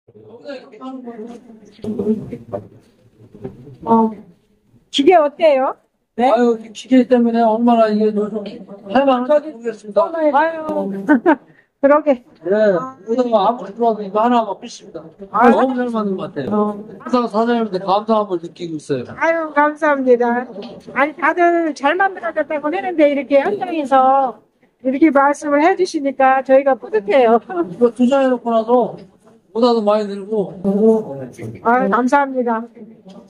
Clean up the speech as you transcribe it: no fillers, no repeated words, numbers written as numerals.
어, 기계 어때요? 네? 아유, 기계 때문에 얼마나 이게 요즘 할만한지 모르겠습니다. 아유, 그러게. 네, 오다가 아무리 들어와도 이거 하나가 필수입니다. 아유. 너무 잘 맞는 것 같아요. 항상 사장님한테 감사함을 느끼고 있어요. 아유, 감사합니다. 아니, 다들 잘 만들어졌다고 하는데, 이렇게 현장에서 이렇게 말씀을 해주시니까 저희가 뿌듯해요. 이거 투자해놓고 나서 보다도 많이 들고. 아유, 감사합니다.